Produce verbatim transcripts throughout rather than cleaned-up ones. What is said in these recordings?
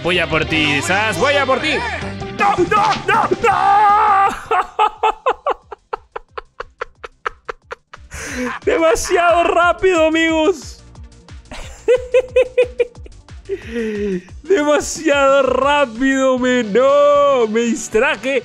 Voy a por ti, Sass, voy a por ti. ¡No, no, no, no! Demasiado rápido, amigos. Demasiado rápido, me no, me distraje.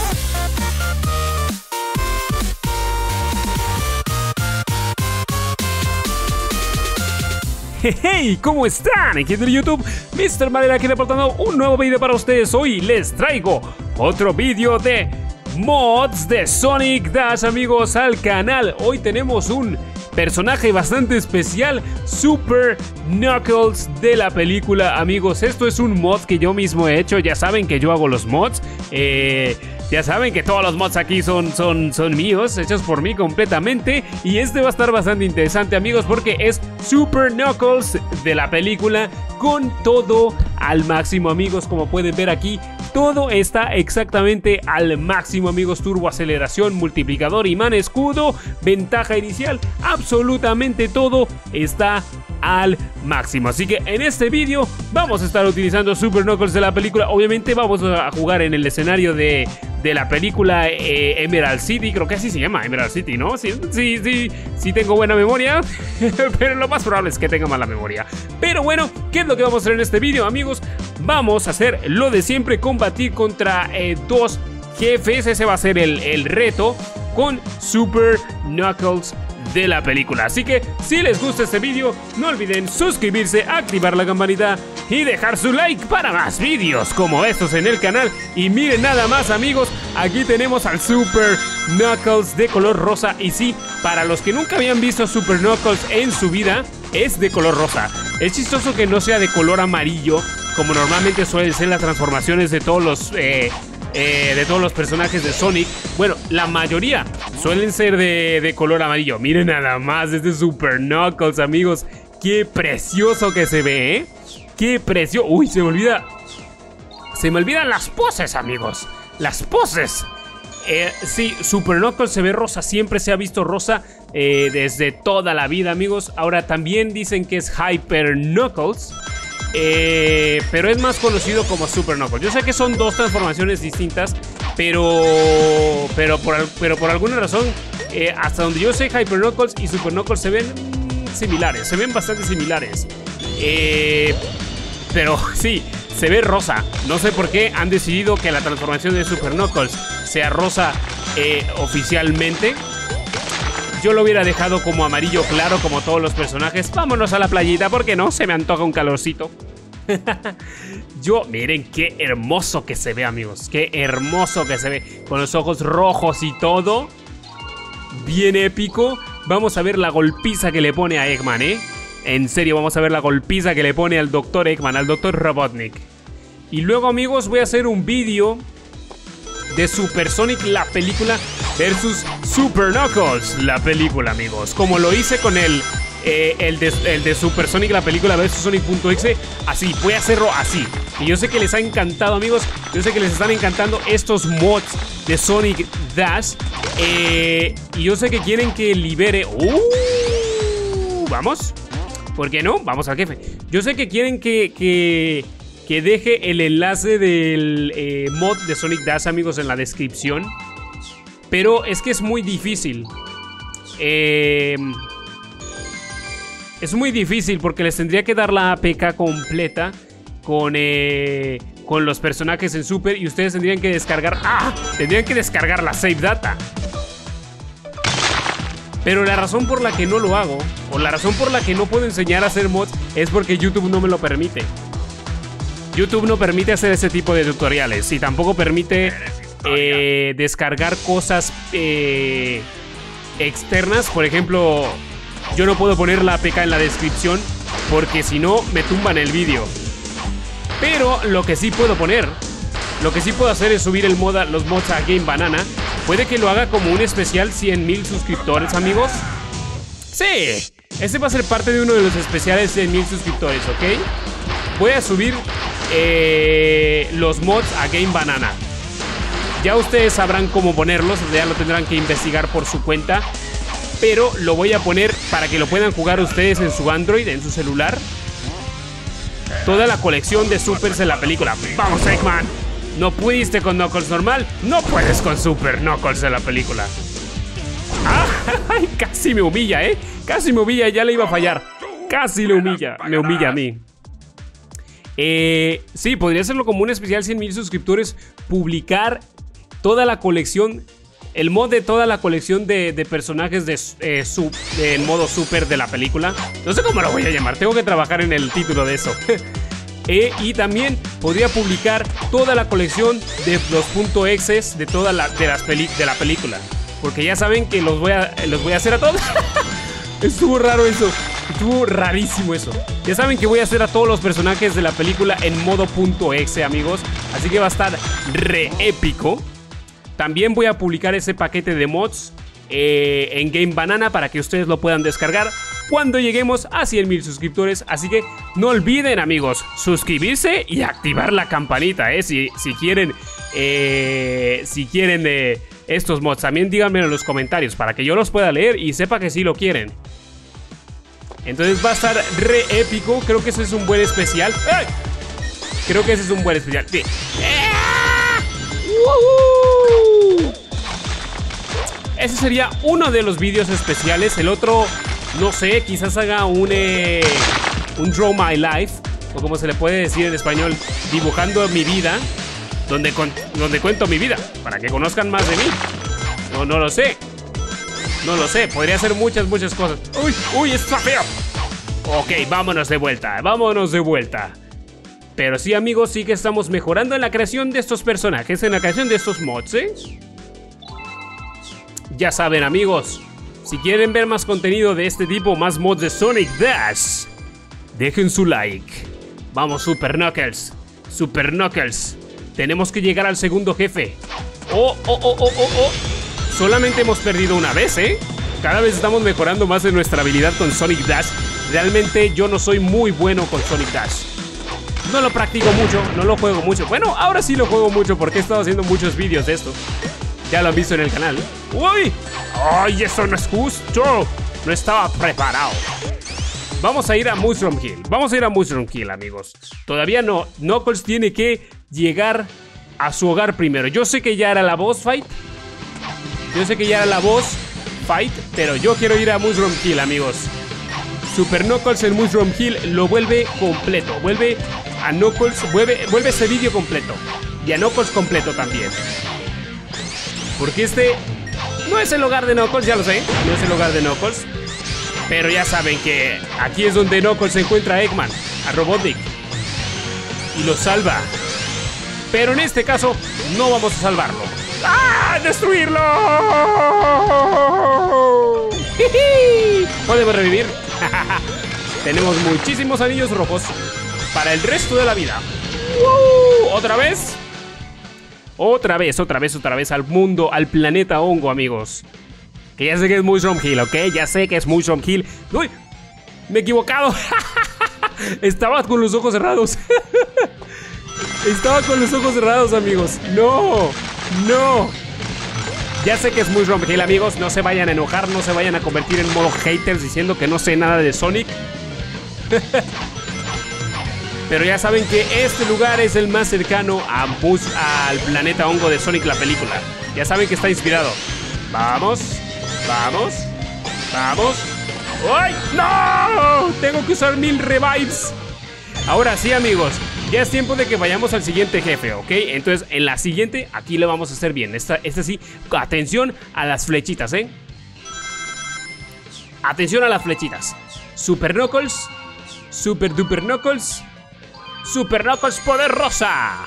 Hey, ¿cómo están? Aquí en YouTube, mister Malera aquí reportando un nuevo video para ustedes. Hoy les traigo otro video de mods de Sonic Dash, amigos, al canal. Hoy tenemos un personaje bastante especial, Super Knuckles de la película, amigos. Esto es un mod que yo mismo he hecho. Ya saben que yo hago los mods. Eh... Ya saben que todos los mods aquí son, son, son míos, hechos por mí completamente. Y este va a estar bastante interesante, amigos, porque es Super Knuckles de la película con todo al máximo, amigos. Como pueden ver aquí, todo está exactamente al máximo, amigos. Turbo, aceleración, multiplicador, imán, escudo, ventaja inicial. Absolutamente todo está al máximo. Así que en este vídeo vamos a estar utilizando Super Knuckles de la película. Obviamente vamos a jugar en el escenario de... de la película eh, Emerald City, creo que así se llama, Emerald City, ¿no? Sí, sí, sí, sí tengo buena memoria, pero lo más probable es que tenga mala memoria. Pero bueno, ¿qué es lo que vamos a hacer en este vídeo, amigos? Vamos a hacer lo de siempre, combatir contra eh, dos jefes. Ese va a ser el, el reto con Super Knuckles de la película. Así que si les gusta este vídeo, no olviden suscribirse, activar la campanita y dejar su like para más vídeos como estos en el canal. Y miren nada más, amigos, aquí tenemos al Super Knuckles de color rosa. Y sí, para los que nunca habían visto Super Knuckles en su vida, es de color rosa. Es chistoso que no sea de color amarillo, como normalmente suelen ser las transformaciones de todos los... Eh, Eh, de todos los personajes de Sonic. Bueno, la mayoría suelen ser de, de color amarillo. Miren nada más este Super Knuckles, amigos. Qué precioso que se ve, ¿eh? Qué precioso. Uy, se me olvida. Se me olvidan las poses, amigos. Las poses. Eh, sí, Super Knuckles se ve rosa. Siempre se ha visto rosa eh, desde toda la vida, amigos. Ahora también dicen que es Hyper Knuckles. Eh, pero es más conocido como Super Knuckles. Yo sé que son dos transformaciones distintas, pero pero por, pero por alguna razón, eh, hasta donde yo sé, Hyper Knuckles y Super Knuckles se ven similares, se ven bastante similares. Eh, pero sí, se ve rosa. No sé por qué han decidido que la transformación de Super Knuckles sea rosa eh, oficialmente. Yo lo hubiera dejado como amarillo claro, como todos los personajes. Vámonos a la playita, porque no, se me antoja un calorcito. Yo, miren qué hermoso que se ve, amigos. Qué hermoso que se ve, con los ojos rojos y todo. Bien épico. Vamos a ver la golpiza que le pone a Eggman, ¿eh? En serio, vamos a ver la golpiza que le pone al doctor Eggman, al doctor Robotnik. Y luego, amigos, voy a hacer un vídeo de Super Sonic, la película, versus Super Knuckles, la película, amigos. Como lo hice con el, eh, el, de, el de Super Sonic, la película, versus Sonic.exe. Así, voy a hacerlo así. Y yo sé que les ha encantado, amigos. Yo sé que les están encantando estos mods de Sonic Dash. Eh, y yo sé que quieren que libere... Uh, ¿Vamos? ¿Por qué no? Vamos al jefe. Yo sé que quieren que... que Que deje el enlace del eh, mod de Sonic Dash, amigos, en la descripción. Pero es que es muy difícil. Eh, es muy difícil porque les tendría que dar la A P K completa con, eh, con los personajes en Super. Y ustedes tendrían que descargar... ¡Ah! Tendrían que descargar la save data. Pero la razón por la que no lo hago, o la razón por la que no puedo enseñar a hacer mods, es porque YouTube no me lo permite. YouTube no permite hacer ese tipo de tutoriales y tampoco permite eh, descargar cosas eh, externas. Por ejemplo, yo no puedo poner la A P K en la descripción porque si no me tumban el vídeo. Pero lo que sí puedo poner, lo que sí puedo hacer es subir el mod, los mods a Game Banana. Puede que lo haga como un especial cien mil suscriptores, amigos. Sí, este va a ser parte de uno de los especiales cien mil suscriptores, ¿ok? Voy a subir eh, los mods a Game Banana. Ya ustedes sabrán cómo ponerlos, ya lo tendrán que investigar por su cuenta. Pero lo voy a poner para que lo puedan jugar ustedes en su Android, en su celular. toda la colección de supers en la película. Vamos, Eggman. No pudiste con Knuckles normal, no puedes con Super Knuckles en la película. Ah, casi me humilla, ¿eh? Casi me humilla, ya le iba a fallar. Casi le humilla, me humilla a mí. Eh, sí, podría hacerlo como un especial cien mil suscriptores. Publicar toda la colección, el mod de toda la colección de, de personajes de, eh, sub, de modo super de la película. No sé cómo lo voy a llamar, tengo que trabajar en el título de eso. Eh, y también podría publicar toda la colección de los punto exes de toda la, de, las peli, de la película. Porque ya saben que los voy a, los voy a hacer a todos. Estuvo raro eso. Estuvo rarísimo eso. Ya saben que voy a hacer a todos los personajes de la película en modo punto exe, amigos. Así que va a estar re épico. También voy a publicar ese paquete de mods eh, en Game Banana para que ustedes lo puedan descargar cuando lleguemos a cien mil suscriptores. Así que no olviden, amigos, suscribirse y activar la campanita, ¿eh? Si, si quieren, eh, si quieren eh, estos mods, también díganmelo en los comentarios para que yo los pueda leer y sepa que sí lo quieren. Entonces va a estar re épico. Creo que ese es un buen especial. ¡Ay! Creo que ese es un buen especial. Sí. ¡Uh! Ese sería uno de los vídeos especiales. El otro, no sé, quizás haga un, eh, un Draw My Life, o como se le puede decir en español, dibujando mi vida, donde, con, donde cuento mi vida, para que conozcan más de mí. No, no lo sé. No lo sé, podría hacer muchas, muchas cosas. Uy, uy, está feo. Ok, vámonos de vuelta, vámonos de vuelta. Pero sí, amigos, sí que estamos mejorando en la creación de estos personajes, en la creación de estos mods, ¿eh? Ya saben, amigos, si quieren ver más contenido de este tipo, más mods de Sonic Dash, dejen su like. Vamos, Super Knuckles, Super Knuckles. Tenemos que llegar al segundo jefe. Oh, oh, oh, oh, oh, oh. Solamente hemos perdido una vez, ¿eh? Cada vez estamos mejorando más en nuestra habilidad con Sonic Dash. Realmente yo no soy muy bueno con Sonic Dash. No lo practico mucho, no lo juego mucho. Bueno, ahora sí lo juego mucho porque he estado haciendo muchos vídeos de esto. Ya lo han visto en el canal. ¡Uy! ¡Ay, eso no es justo! No estaba preparado. Vamos a ir a Mushroom Hill. Vamos a ir a Mushroom Hill, amigos. Todavía no. Knuckles tiene que llegar a su hogar primero. Yo sé que ya era la boss fight. Yo sé que ya era la boss fight, pero yo quiero ir a Mushroom Hill, amigos. Super Knuckles en Mushroom Hill lo vuelve completo. Vuelve a Knuckles, vuelve, vuelve ese vídeo completo. Y a Knuckles completo también. Porque este no es el hogar de Knuckles, ya lo sé. No es el hogar de Knuckles. Pero ya saben que aquí es donde Knuckles se encuentra a Eggman, a Robotnik, y lo salva. Pero en este caso no vamos a salvarlo. ¡Ah! ¡Destruirlo! ¿Podemos revivir? Tenemos muchísimos anillos rojos para el resto de la vida. ¡Uh! ¿Otra vez? Otra vez, otra vez, otra vez al mundo, al planeta hongo, amigos. Que ya sé que es Mushroom Hill, ¿ok? Ya sé que es Mushroom Hill. ¡Uy! Me he equivocado. Estaba con los ojos cerrados. Estaba con los ojos cerrados, amigos. ¡No! ¡No! Ya sé que es Mushroom Hill, amigos. No se vayan a enojar, no se vayan a convertir en modo haters diciendo que no sé nada de Sonic. Pero ya saben que este lugar es el más cercano a Bus, al planeta hongo de Sonic, la película. Ya saben que está inspirado. Vamos, vamos, vamos. ¡Ay! ¡No! Tengo que usar mil revives. Ahora sí, amigos, ya es tiempo de que vayamos al siguiente jefe, ¿ok? Entonces, en la siguiente, aquí le vamos a hacer bien. Esta, esta sí, atención a las flechitas, ¿eh? Atención a las flechitas. Super Knuckles, Super Duper Knuckles, Super Knuckles poderosa.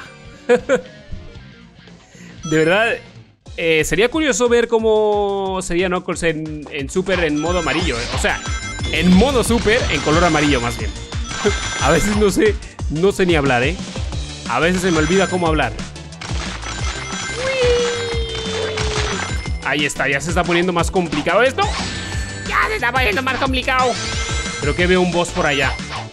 De verdad, eh, sería curioso ver cómo sería Knuckles en, en Super en modo amarillo, ¿eh? O sea, en modo Super en color amarillo más bien. A veces no sé, no sé ni hablar, ¿eh? A veces se me olvida cómo hablar. Ahí está, ya se está poniendo más complicado esto. Ya se está poniendo más complicado. Creo que veo un boss por allá.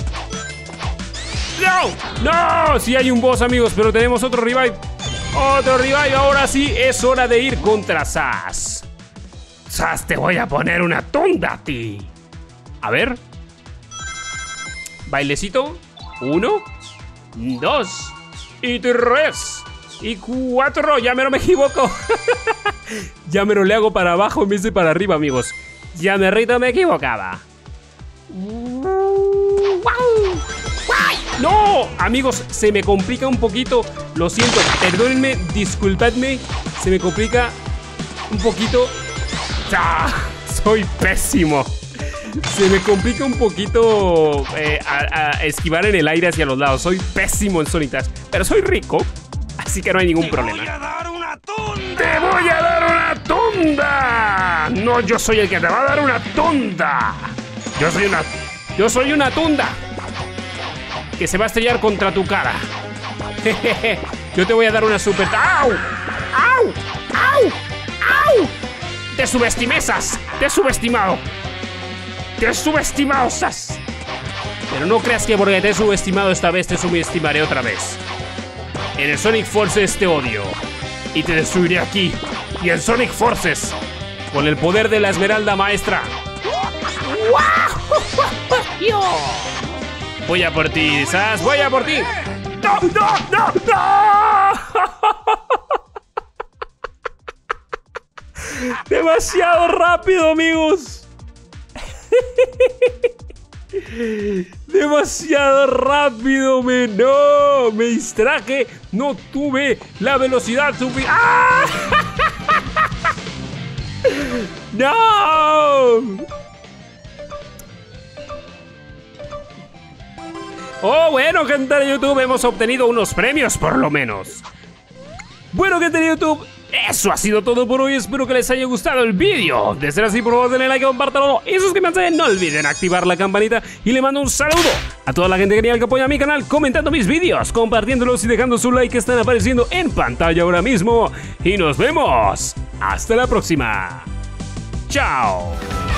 ¡No! ¡No! Sí hay un boss, amigos, pero tenemos otro revive. Otro revive, ahora sí es hora de ir contra Sass. Sass, te voy a poner una tunda a ti. A ver. Bailecito. Uno, dos, y tres, y cuatro. Ya me lo me equivoco. Ya me lo le hago para abajo en vez de para arriba, amigos. Ya me rito, me equivocaba. ¡No! Amigos, se me complica un poquito. Lo siento, perdónenme, disculpadme. Se me complica un poquito. ¡Ah! Soy pésimo. Se me complica un poquito eh, a, a esquivar en el aire hacia los lados. Soy pésimo en Sonic Dash, pero soy rico, así que no hay ningún problema. ¡Te voy a dar una tunda! ¡Te voy a dar una tunda! No, yo soy el que te va a dar una tunda. Yo soy una... Yo soy una tunda que se va a estrellar contra tu cara. Yo te voy a dar una super... ¡Au! ¡Au! ¡Au! ¡Au! ¡Te subestimesas! ¡Te he subestimado! ¡Te he subestimado, Sas! Pero no creas que porque te he subestimado esta vez te subestimaré otra vez. En el Sonic Forces te odio y te destruiré aquí y en Sonic Forces con el poder de la Esmeralda Maestra. Voy a por ti, Sas, voy a por ti. ¡No, no, no, no! Demasiado rápido, amigos. Demasiado rápido, me no, me distraje, no tuve la velocidad suficiente. ¡Ah! ¡No! Oh, bueno, gente de YouTube, hemos obtenido unos premios por lo menos. Bueno, gente de YouTube, eso ha sido todo por hoy. Espero que les haya gustado el vídeo. De ser así, por favor denle like, compártanlo y suscríbanse. No olviden activar la campanita. Y le mando un saludo a toda la gente genial que apoya a mi canal, comentando mis vídeos, compartiéndolos y dejando su like que están apareciendo en pantalla ahora mismo. Y nos vemos. Hasta la próxima. Chao.